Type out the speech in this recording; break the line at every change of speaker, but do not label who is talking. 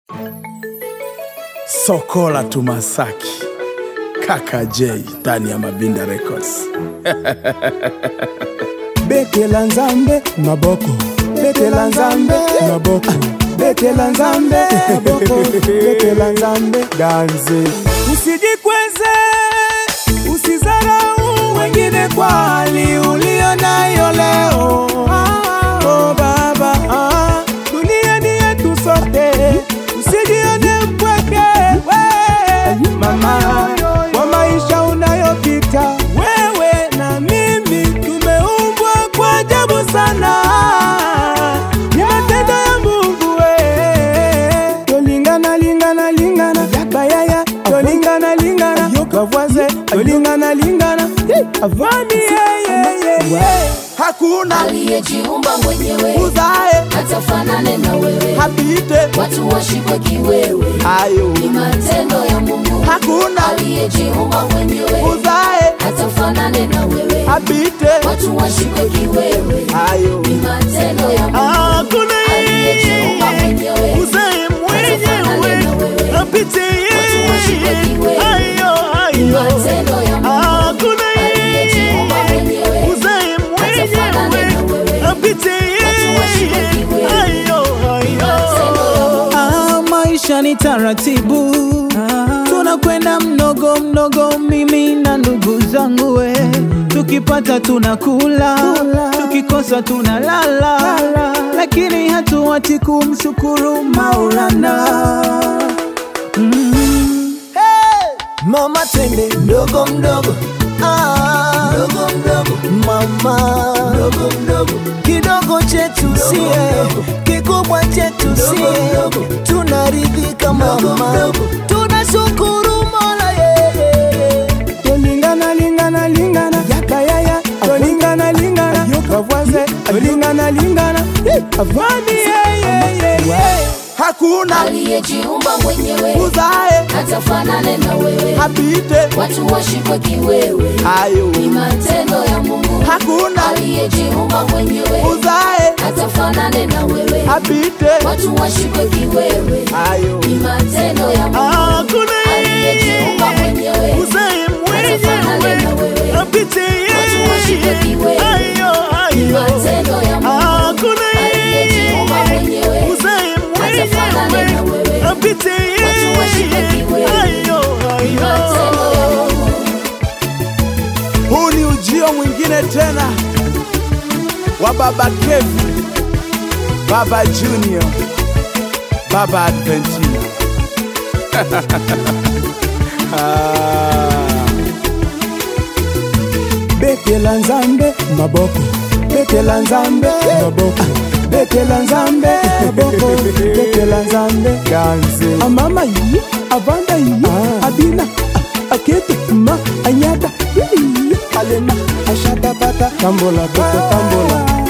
Sokola Tumasaki, Kaka J, ndani ya Mabinda Records.
Betela nzambe maboko, betela nzambe maboko, betela nzambe maboko, betela nzambe ganze. Usijikweze, usizarau wengine kwa hali ulionayo leo. Oh baba, dunia ni yetu sote, usijione mpweke. Mama, kwa maisha unayopita wewe na mimi tumeumbwa kwa ajabu sana. Ni matendo ya Mungu tolingana lingana lingana bayaya tolingana lingana kavwaze tolingana lingana avani
Hakuna aliyejiumba mwenyewe
uzae
atafanane na wewe,
habite
watu washikwe kiwewe.
Ayo
ni matendo ya Mungu.
Hakuna
aliyejiumba mwenyewe
uzae
atafanane na wewe,
habite
watu washikwe kiwewe.
Ayo
ni matendo ya Mungu.
Hakuna
aliyejiumba mwenyewe
uzae mwenyewe, habite
watu washikwe kiwewe.
Ayo
ni matendo ya Mungu.
Hakuna
aliyejiumba mwenyewe
uzae
atafanane na wewe,
habite
watu washikwe kiwewe.
Maisha ni taratibu, tunakwenda mdogo mdogo, mimi na ndugu zangu tukipata tunakula, tukikosa tunalala, lakini hatuachi kumshukuru Maulana.
Mama tende mdogo mdogo, mdogo mdogo, mama mdogo mdogo, kidogo chetu sie, kikubwa chetu sie, tunaridhika mama, tunashukuru Mola yeye. Tolingana lingana lingana, yakayaya, tolingana lingana, kavwaze, tolingana lingana, avani yeye. Hakuna
aliyejiumba mwenyewe
uzae
atafanane na wewe,
habite
watu washikwe kiwewe.
Ayo
ni matendo ya Mungu.
Hakuna
aliyejiumba mwenyewe
uzae
atafanane na wewe,
habite
watu washikwe kiwewe.
Ayo
ni matendo ya Mungu.
Hakuna
aliyejiumba mwenyewe
uzae
atafanane na wewe,
habite
watu washikwe kiwewe. ni matendo ya Mungu.
Hakuna
aliyejiumba mwenyewe
uzae
atafanane na wewe,
habite
watu washikwe kiwewe. ni matendo ya Mungu.
Huu ni ujio mwingine tena wa Baba Kevi, Baba Junior, Baba Adventina. Betela nzambe maboko, betela nzambe maboko, betela nzambe maboko, betela nzambe ganze. Amama yi, avanda yi, abina, akete ma anyata, alena ashata pata, tambola boko tambola.